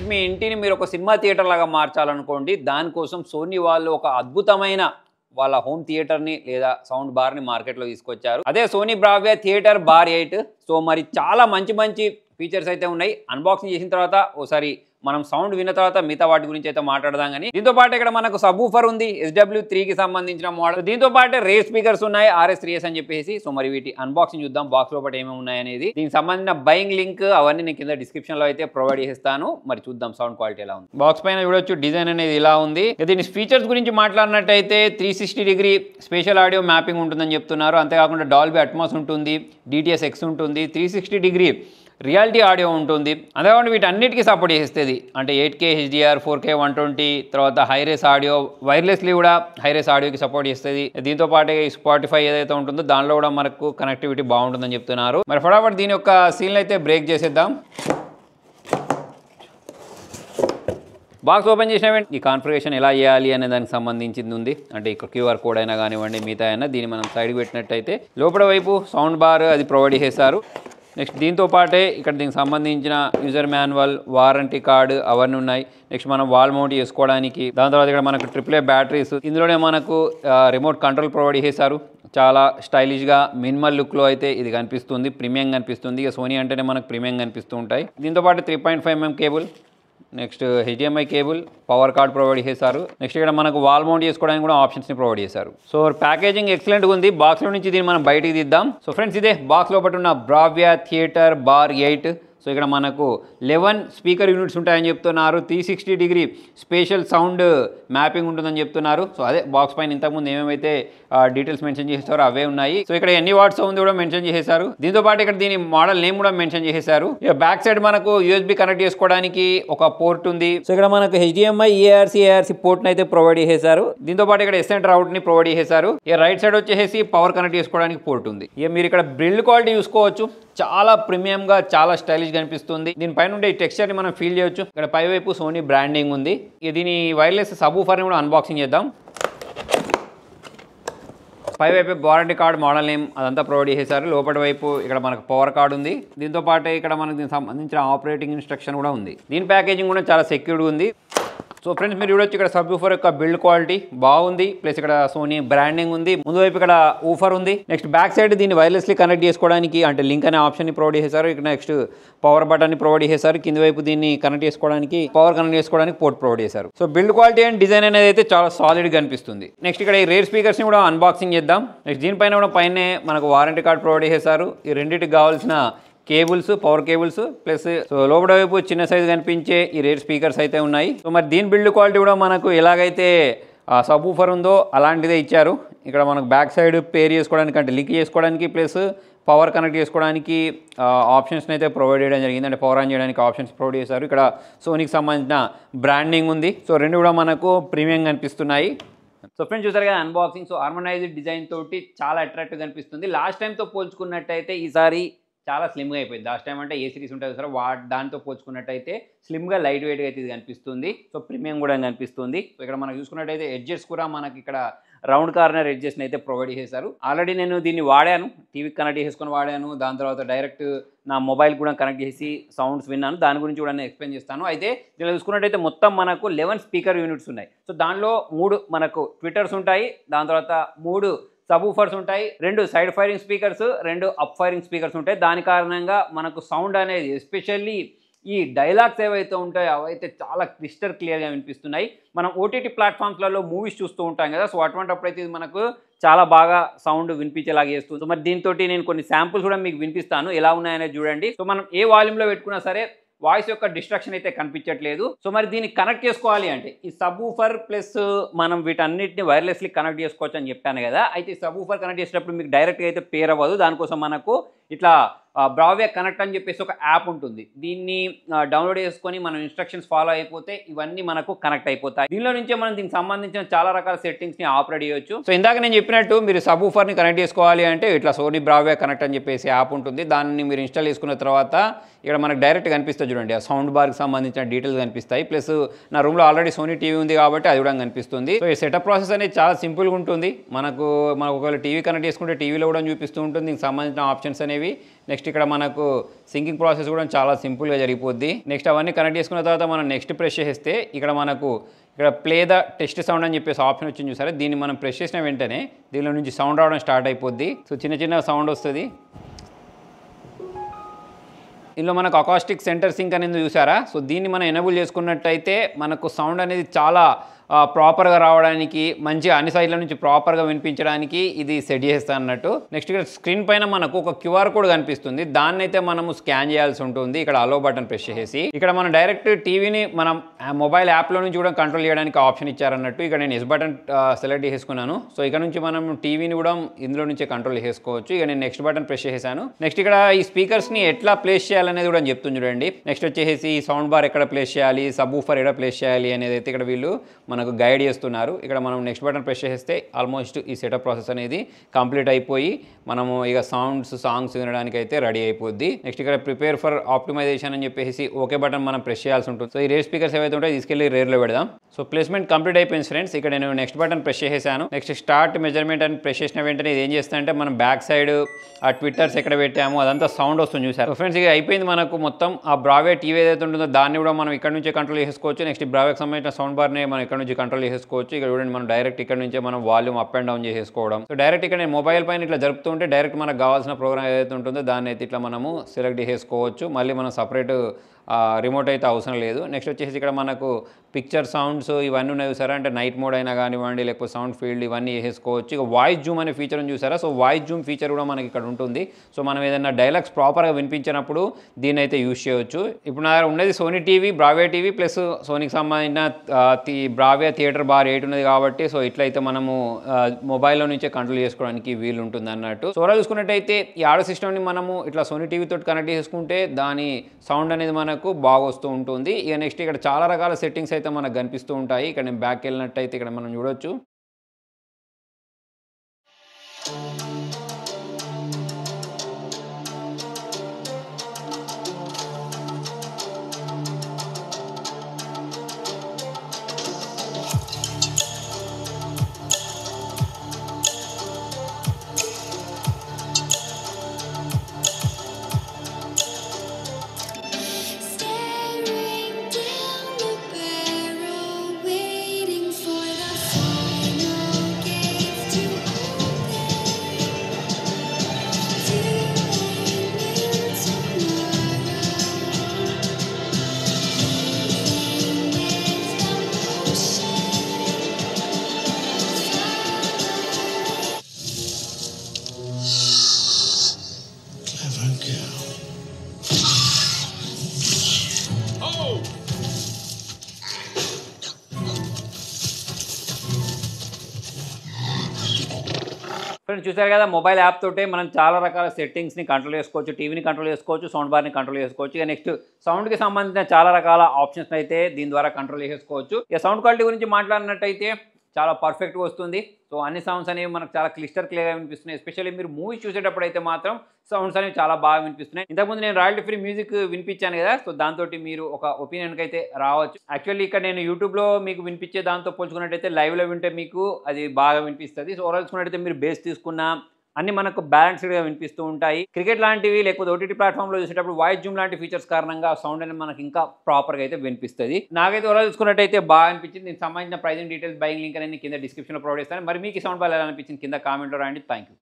Friends మీ ఇంటిని మీరు ఒక సినిమా థియేటర్ లాగా మార్చాలనుకోండి దానికోసం సోనీ వాళ్ళు ఒక అద్భుతమైన వాళ్ళ హోమ్ థియేటర్ని లేదా సౌండ్ బార్ని మార్కెట్లో తీసుకొచ్చారు. అదే Sony Bravia theatre bar 8. So మరి చాలా మంచి ఫీచర్స్ అయితే ఉన్నాయి. అన్బాక్సింగ్ చేసిన తర్వాత ఓసారి మనం సౌండ్ విన్న తర్వాత మిగతా వాటి గురించి అయితే మాట్లాడదాం. కానీ దీంతో పాటు ఇక్కడ మనకు సబ్ ఊఫర్ ఉంది, SW3కి సంబంధించిన మోడల్. దీంతో పాటు రేర్ స్పీకర్స్ ఉన్నాయి, RS3S అని చెప్పేసి. సో మరి వీటి అన్బాక్సింగ్ చూద్దాం, బాక్స్ లోపల ఏమేమి ఉన్నాయి అనేది. దీనికి సంబంధించిన బయింగ్ లింక్ అవన్నీ నేను కింద డిస్క్రిప్షన్ లో అయితే ప్రొవైడ్ చేస్తాను. మరి చూద్దాం సౌండ్ క్వాలిటీ ఎలా ఉంది. బాక్స్ పైన చూడొచ్చు డిజైన్ అనేది ఇలా ఉంది. దీని ఫీచర్స్ గురించి మాట్లాడినట్టయితే 360 డిగ్రీ స్పేషల్ ఆడియో మ్యాపింగ్ ఉంటుందని చెప్తున్నారు. అంతేకాకుండా డాల్బీ అట్మాస్ ఉంటుంది, DTSx ఉంటుంది, 360 డిగ్రీ రియాలిటీ ఆడియో ఉంటుంది. అంతేకాకుండా వీటన్నిటికీ సపోర్ట్ చేస్తుంది. అంటే 8K HDR, 4K 120, తర్వాత హైరేస్ ఆడియో, వైర్లెస్లీ కూడా హైరేస్ ఆడియోకి సపోర్ట్ చేస్తుంది. దీంతో పాటు స్పాటిఫై ఏదైతే ఉంటుందో దానిలో కూడా మనకు కనెక్టివిటీ బాగుంటుందని చెప్తున్నారు. మరి ఫటాఫట్ దీని యొక్క సీల్ అయితే బ్రేక్ చేసేద్దాం. బాక్స్ ఓపెన్ చేసిన ఈ కాన్ఫిగరేషన్ ఎలా చేయాలి అనే దానికి సంబంధించింది ఉంది. అంటే ఇక్కడ QR కోడ్ అయినా కానివ్వండి, మిగతా అయినా దీన్ని మనం సైడ్కి పెట్టినట్టయితే లోపల వైపు సౌండ్ బార్ అది ప్రొవైడ్ చేస్తారు. నెక్స్ట్ దీంతో పాటే ఇక్కడ దీనికి సంబంధించిన యూజర్ మాన్యువల్, వారంటీ కార్డు అవన్నీ ఉన్నాయి. నెక్స్ట్ మనం వాల్ మౌంట్ చేసుకోవడానికి, దాని తర్వాత ఇక్కడ మనకు AAA బ్యాటరీస్, ఇందులోనే మనకు రిమోట్ కంట్రోల్ ప్రొవైడ్ చేశారు. చాలా స్టైలిష్గా మినిమల్ లుక్లో అయితే ఇది కనిపిస్తుంది, ప్రీమియం కనిపిస్తుంది. ఇక సోనీ అంటేనే మనకు ప్రీమియం కనిపిస్తూ ఉంటాయి. దీంతో పాటు 3.5mm cable, next HDMI cable, power cord provide చేశారు. నెక్స్ట్ ఇక్కడ మనకు వాల్ మౌంట్ చేసుకోవడానికి కూడా ఆప్షన్స్ని ప్రొవైడ్ చేశారు. సో ప్యాకేజింగ్ ఎక్సలెంట్గా ఉంది. బాక్స్లో నుంచి దీన్ని మనం బయటికి తీద్దాం. సో ఫ్రెండ్స్ ఇదే బాక్స్ లోపల ఉన్న బ్రావియా థియేటర్ బార్ 8. సో ఇక్కడ మనకు 11 స్పీకర్ యూనిట్స్ ఉంటాయని చెప్తున్నారు. 360 డిగ్రీ స్పేషల్ సౌండ్ మ్యాపింగ్ ఉంటుందని చెప్తున్నారు. సో అదే బాక్స్ పైన ఇంతకుముందు ఏమేమైతే డీటెయిల్స్ మెన్షన్ చేస్తారో అవే ఉన్నాయి. సో ఇక్కడ ఎన్ని వాట్స్ ఉంది కూడా మెన్షన్ చేశారు. దీంతో పాటు ఇక్కడ దీని మోడల్ నేమ్ కూడా మెన్షన్ చేశారు. ఇక బ్యాక్ సైడ్ మనకు USB కనెక్ట్ చేసుకోవడానికి ఒక పోర్ట్ ఉంది. సో ఇక్కడ మనకు HDMI, ARC పోర్ట్ని అయితే ప్రొవైడ్ చేశారు. దీంతో పాటు ఇక్కడ SN అవుట్ ని ప్రొవైడ్ చేశారు. ఇక రైట్ సైడ్ వచ్చేసి పవర్ కనెక్ట్ చేసుకోవడానికి పోర్ట్ ఉంది. ఇక మీరు ఇక్కడ బిల్డ్ క్వాలిటీ చూసుకోవచ్చు, చాలా ప్రీమియంగా, చాలా స్టైలిష్ కనిపిస్తుంది. దీనిపైన ఉండే ఈ టెక్స్చర్ని మనం ఫీల్ చేయొచ్చు. ఇక్కడ పైవైపు సోనీ బ్రాండింగ్ ఉంది. దీని వైర్లెస్ సబ్ ఊఫర్ని కూడా అన్బాక్సింగ్ చేద్దాం. పైవైపు వారంటీ కార్డ్, మోడల్ నేమ్ అదంతా ప్రొవైడ్ చేశారు. లోపటి వైపు ఇక్కడ మనకు పవర్ కార్డ్ ఉంది. దీంతో పాటు ఇక్కడ మనకు దీనికి సంబంధించిన ఆపరేటింగ్ ఇన్స్ట్రక్షన్ కూడా ఉంది. దీని ప్యాకేజింగ్ కూడా చాలా సెక్యూర్డ్గా ఉంది. సో ఫ్రెండ్స్ మీరు చూడొచ్చు ఇక్కడ సబ్ ఊఫర్ యొక్క బిల్డ్ క్వాలిటీ బాగుంది. ప్లస్ ఇక్కడ సోనీ బ్రాండింగ్ ఉంది. ముందు వైపు ఇక్కడ ఊఫర్ ఉంది. నెక్స్ట్ బ్యాక్ సైడ్ దీన్ని వైర్లెస్లీ కనెక్ట్ చేసుకోవడానికి అంటే లింక్ అనే ఆప్షన్ని ప్రొవైడ్ చేశారు. ఇక్కడ నెక్స్ట్ పవర్ బటన్ని ప్రొవైడ్ చేశారు. కింది వైపు దీన్ని కనెక్ట్ చేసుకోవడానికి, పవర్ కనెక్ట్ చేసుకోవడానికి పోర్ట్ ప్రొవైడ్ చేశారు. So build quality and design అనేది అయితే చాలా సాలిడ్గా కనిపిస్తుంది. నెక్స్ట్ ఇక్కడ ఈ రేర్ స్పీకర్స్ని కూడా అన్బాక్సింగ్ చేద్దాం. నెక్స్ట్ దీనిపైన కూడా పైనే మనకు వారంటీ కార్డ్ ప్రొవైడ్ చేశారు. ఈ రెండింటికి కావాల్సిన cables, power cables, plus so లోపల వైపు చిన్న సైజు కనిపించే ఈ రేర్ స్పీకర్స్ అయితే ఉన్నాయి. సో మరి దీని బిల్డ్ క్వాలిటీ కూడా మనకు ఎలాగైతే సబ్ ఊఫర్ ఉందో అలాంటిదే ఇచ్చారు. ఇక్కడ మనకు బ్యాక్ సైడ్ పేర్ చేసుకోవడానికి అంటే లింక్ చేసుకోవడానికి, ప్లస్ పవర్ కనెక్ట్ చేసుకోవడానికి ఆప్షన్స్ని అయితే ప్రొవైడ్ చేయడం జరిగింది. అంటే పవర్ ఆన్ చేయడానికి ఆప్షన్స్ ప్రొవైడ్ చేశారు. ఇక్కడ సోనీకి సంబంధించిన బ్రాండింగ్ ఉంది. సో రెండు కూడా మనకు ప్రీమియం కనిపిస్తున్నాయి. సో ఫ్రెండ్స్ చూసారు కదా అన్బాక్సింగ్. సో హార్మనైజ్డ్ డిజైన్ తోటి చాలా అట్రాక్టివ్ కనిపిస్తుంది. లాస్ట్ టైంతో పోల్చుకున్నట్టయితే ఈసారి చాలా స్లిమ్గా అయిపోయింది. లాస్ట్ టైం అంటే ఏ సిరీస్ ఉంటుంది సార్, దాంతో పోల్చుకున్నట్టయితే స్లిమ్గా లైట్ వెయిట్గా అయితే ఇది కనిపిస్తుంది. సో ప్రీమియం కూడా కనిపిస్తుంది. సో ఇక్కడ మనం చూసుకున్నట్టయితే ఎడ్జెస్ కూడా మనకి ఇక్కడ రౌండ్ కార్నర్ ఎడ్జెస్ని అయితే ప్రొవైడ్ చేశారు. ఆల్రెడీ నేను దీన్ని వాడాను, టీవీకి కనెక్ట్ చేసుకొని వాడాను. దాని తర్వాత డైరెక్ట్ నా మొబైల్ కూడా కనెక్ట్ చేసి సౌండ్స్ విన్నాను. దాని గురించి కూడా నేను ఎక్స్ప్లెయిన్ చేస్తాను. అయితే ఇలా చూసుకున్నట్టయితే మొత్తం మనకు 11 స్పీకర్ యూనిట్స్ ఉన్నాయి. సో దానిలో 3 మనకు ట్విట్టర్స్ ఉంటాయి. దాని తర్వాత 3 సబ్ ఊఫర్స్ ఉంటాయి, 2 side firing speakers, 2 up firing speakers ఉంటాయి. దాని కారణంగా మనకు సౌండ్ అనేది ఎస్పెషల్లీ ఈ డైలాగ్స్ ఏవైతే ఉంటాయో అవైతే చాలా క్రిస్టల్ క్లియర్గా వినిపిస్తున్నాయి. మనం OTT ప్లాట్ఫామ్స్లలో మూవీస్ చూస్తూ ఉంటాం కదా, సో అటువంటిప్పుడైతే ఇది మనకు చాలా బాగా సౌండ్ వినిపించేలాగా చేస్తుంది. సో మరి దీంతో నేను కొన్ని శాంపుల్స్ కూడా మీకు వినిపిస్తాను, ఎలా ఉన్నాయనేది చూడండి. సో మనం ఏ వాల్యూమ్లో పెట్టుకున్నా సరే వాయిస్ యొక్క డిస్ట్రాక్షన్ అయితే కనిపించట్లేదు. సో మరి దీన్ని కనెక్ట్ చేసుకోవాలి అంటే ఈ సబ్ ఊఫర్ ప్లస్ మనం వీటన్నిటిని వైర్లెస్లీ కనెక్ట్ చేసుకోవచ్చు అని చెప్పాను కదా. అయితే ఈ సబ్ ఊఫర్ కనెక్ట్ చేసేటప్పుడు మీకు డైరెక్ట్గా అయితే పేర్ అవ్వదు. దానికోసం మనకు ఇట్లా బ్రావియా కనెక్ట్ అని చెప్పేసి ఒక యాప్ ఉంటుంది. దీన్ని డౌన్లోడ్ చేసుకొని మనం ఇన్స్ట్రక్షన్స్ ఫాలో అయిపోతే ఇవన్నీ మనకు కనెక్ట్ అయిపోతాయి. దీనిలో నుంచే మనం దీనికి సంబంధించిన చాలా రకాల సెట్టింగ్స్ని ఆపరేట్ చేయొచ్చు. సో ఇందాక నేను చెప్పినట్టు మీరు సబ్ ఊఫర్ని కనెక్ట్ చేసుకోవాలి అంటే ఇట్లా సోనీ బ్రావియా కనెక్ట్ అని చెప్పేసి యాప్ ఉంటుంది. దాన్ని మీరు ఇన్స్టాల్ చేసుకున్న తర్వాత ఇక్కడ మనకు డైరెక్ట్ కనిపిస్తుంది చూడండి, ఆ సౌండ్ బార్కి సంబంధించిన డీటెయిల్స్ కనిపిస్తాయి. ప్లస్ నా రూమ్లో ఆల్రెడీ సోనీ టీవీ ఉంది కాబట్టి అది కూడా కనిపిస్తుంది. సో ఈ సెటప్ ప్రాసెస్ అనేది చాలా సింపుల్గా ఉంటుంది. మనకు ఒకవేళ టీవీ కనెక్ట్ చేసుకుంటే టీవీలో కూడా చూపిస్తూ ఉంటుంది. దీనికి సంబంధించిన ఆప్షన్స్ అనేవి నెక్స్ట్ ఇక్కడ మనకు సింకింగ్ ప్రాసెస్ కూడా చాలా సింపుల్గా జరిగిపోద్ది. నెక్స్ట్ అవన్నీ కనెక్ట్ చేసుకున్న తర్వాత మనం నెక్స్ట్ ప్రెస్ చేస్తే ఇక్కడ మనకు ఇక్కడ ప్లే ద టెస్ట్ సౌండ్ అని చెప్పేసి ఆప్షన్ వచ్చింది చూసారా, దీన్ని మనం ప్రెస్ చేసిన వెంటనే దీనిలో నుంచి సౌండ్ రావడం స్టార్ట్ అయిపోద్ది. సో చిన్న చిన్న సౌండ్ వస్తుంది. ఇందులో మనకు అకాస్టిక్ సెంటర్ సింక్ అనేది చూసారా, సో దీన్ని మనం ఎనేబుల్ చేసుకున్నట్టయితే మనకు సౌండ్ అనేది చాలా ప్రాపర్గా రావడానికి, మంచిగా అన్ని సైడ్ల నుంచి ప్రాపర్గా వినిపించడానికి ఇది సెట్ చేస్తా అన్నట్టు. నెక్స్ట్ ఇక్కడ స్క్రీన్ పైన మనకు ఒక క్యూఆర్ కోడ్ కనిపిస్తుంది, దాన్ని అయితే మనము స్కాన్ చేయాల్సి ఉంటుంది. ఇక్కడ అలో బటన్ ప్రెస్ చేసి ఇక్కడ మనం డైరెక్ట్ టీవీని మనం మొబైల్ యాప్లో నుంచి కూడా కంట్రోల్ చేయడానికి ఆప్షన్ ఇచ్చారన్నట్టు. ఇక్కడ నేను ఎస్ బటన్ సెలెక్ట్ చేసుకున్నాను. సో ఇక్కడ నుంచి మనం టీవీని కూడా ఇందులో నుంచే కంట్రోల్ చేసుకోవచ్చు. ఇక నేను నెక్స్ట్ బటన్ ప్రెస్ చేశాను. నెక్స్ట్ ఇక్కడ ఈ స్పీకర్స్ని ఎట్లా ప్లేస్ చేయాలనేది కూడా చెప్తుంది చూడండి. నెక్స్ట్ వచ్చేసి సౌండ్ బార్ ఎక్కడ ప్లేస్ చేయాలి, సబ్ ఊఫర్ ఎక్కడ ప్లేస్ చేయాలి అనేది అయితే ఇక్కడ వీళ్ళు మనకు గైడ్ చేస్తున్నారు. ఇక్కడ మనం నెక్స్ట్ బటన్ ప్రెస్ చేస్తే ఆల్మోస్ట్ ఈ సెటప్ ప్రాసెస్ అనేది కంప్లీట్ అయిపోయి మనము ఇక సాంగ్స్ వినడానికి అయితే రెడీ అయిపోద్ది. నెక్స్ట్ ఇక్కడ ప్రిపేర్ ఫర్ ఆప్టిమైజేషన్ అని చెప్పేసి ఓకే బటన్ మనం ప్రెస్ చేయాల్సి ఉంటుంది. సో ఈ రేర్ స్పీకర్స్ ఏవైతే ఉంటాయో తీసుకెళ్ళి రేర్లో పెడదాం. సో ప్లేస్మెంట్ కంప్లీట్ అయిపోయింది ఫ్రెండ్స్. ఇక్కడ నేను నెక్స్ట్ బటన్ ప్రెస్ చేశాను. నెక్స్ట్ స్టార్ట్ మెజర్మెంట్ అని ప్రెస్ చేసిన వెంటనే ఇది ఏం చేస్తా అంటే మనం బ్యాక్ సైడ్ ఆ ట్విట్టర్స్ ఎక్కడ పెట్టామో అదంతా సౌండ్ వస్తుంది చూసారు. సో ఫ్రెండ్స్ ఇక అయిపోయింది మనకు మొత్తం. ఆ బ్రావియా టీవీ ఏదైతే ఉంటుందో దాన్ని కూడా మనం ఇక్కడ నుంచే కంట్రోల్ చేసుకోవచ్చు. నెక్స్ట్ బ్రావియాకి సంబంధించిన సౌండ్ బార్ని మనం ఇక్కడ నుంచి కంట్రోల్ చేసుకోవచ్చు. ఇక్కడ చూడండి మనం డైరెక్ట్ ఇక్కడ నుంచే మనం వాల్యూమ్ అప్ అండ్ డౌన్ చేసేసుకోవడం. సో డైరెక్ట్ ఇక్కడ నేను మొబైల్ పైన ఇట్లా జరుపుతుంటే డైరెక్ట్ మనకు కావాల్సిన ప్రోగ్రామ్ ఏదైతే ఉంటుందో దాన్ని అయితే ఇట్లా మనము సెలెక్ట్ చేసుకోవచ్చు. మళ్ళీ మనం సపరేట్ రిమోట్ అయితే అవసరం లేదు. నెక్స్ట్ వచ్చేసి ఇక్కడ మనకు పిక్చర్ సౌండ్స్ ఇవన్నీ ఉన్నాయి చూసారా, అంటే నైట్ మోడ్ అయినా కానివ్వండి లేకపోతే సౌండ్ ఫీల్డ్ ఇవన్నీ వేసుకోవచ్చు. ఇక వాయిస్ జూమ్ అనే ఫీచర్ చూసారా, సో వాయిస్ జూమ్ ఫీచర్ కూడా మనకి ఇక్కడ ఉంటుంది. సో మనం ఏదైనా డైలాగ్స్ ప్రాపర్గా వినిపించినప్పుడు దీన్ని అయితే యూజ్ చేయవచ్చు. ఇప్పుడు నా దగ్గర ఉండేది Sony TV, Bravia TV plus సోనీకి సంబంధించిన బ్రావియా థియేటర్ బార్ 8 ఉన్నది కాబట్టి సో ఇట్లయితే మనము మొబైల్లో నుంచే కంట్రోల్ చేసుకోవడానికి వీలు ఉంటుంది అన్నట్టు. సో ఓవరాల్ చూసుకున్నట్టయితే ఈ ఆడియో సిస్టమ్ని మనము ఇట్లా సోనీ టీవీ తోటి కనెక్ట్ చేసుకుంటే దాని సౌండ్ అనేది మనకు బాగా వస్తూ ఉంటుంది. ఇక నెక్స్ట్ ఇక్కడ చాలా రకాల సెట్టింగ్స్ అయితే మనకు కనిపిస్తూ ఉంటాయి. ఇక్కడ నేను బ్యాక్ వెళ్ళినట్టయితే ఇక్కడ మనం చూడొచ్చు. ఫ్రెండ్స్ చూసారు కదా, మొబైల్ యాప్ తోటే మనం చాలా రకాల సెట్టింగ్స్ని కంట్రోల్ చేసుకోవచ్చు, టీవీని కంట్రోల్ చేసుకోవచ్చు, సౌండ్ బార్ని కంట్రోల్ చేసుకోవచ్చు. ఇక నెక్స్ట్ సౌండ్కి సంబంధించిన చాలా రకాల ఆప్షన్స్ అయితే దీని ద్వారా కంట్రోల్ చేసుకోవచ్చు. ఇక సౌండ్ క్వాలిటీ గురించి మాట్లాడినట్టయితే చాలా పర్ఫెక్ట్గా వస్తుంది. సో అన్ని సౌండ్స్ అనేవి మనకు చాలా క్లియర్గా వినిపిస్తున్నాయి. ఎస్పెషల్లీ మీరు మూవీ చూసేటప్పుడు అయితే మాత్రం సౌండ్స్ అనేవి చాలా బాగా వినిపిస్తున్నాయి. ఇంతకుముందు నేను రాయల్టీ ఫ్రీ మ్యూజిక్ వినిపించాను కదా, సో దాంతో మీరు ఒక ఒపీనియన్కి అయితే రావచ్చు. యాక్చువల్లీ ఇక్కడ నేను యూట్యూబ్లో మీకు వినిపించే దాంతో పోల్చుకున్నట్టయితే లైవ్లో వింటే మీకు అది బాగా వినిపిస్తుంది. సో ఓవరాల్ చూసుకున్నట్టయితే మీరు బేస్ తీసుకున్న అన్ని మనకు బ్యాలెన్స్డ్గా వినిపిస్తూ ఉంటాయి. క్రికెట్ లాంటివి లేకపోతే ఓటీటీ ప్లాట్ఫామ్లో చూసేటప్పుడు వాయిస్ జూమ్ లాంటి ఫీచర్స్ కారణంగా సౌండ్ అనేది మనకి ఇంకా ప్రాపర్గా అయితే వినిపిస్తుంది. నాకైతే ఓవరాల్ చూసుకున్నట్టయితే బాగా అనిపించింది. దీనికి సంబంధించిన ప్రైజింగ్ డీటెయిల్స్, బయింగ్ లింక్ అనేది కింద డిస్క్రిప్షన్లో ప్రొవైడ్ చేస్తాను. మరి మీకు సౌండ్ బార్ ఎలా అనిపించింది కింద కామెంట్లో రాయండి. Thank you.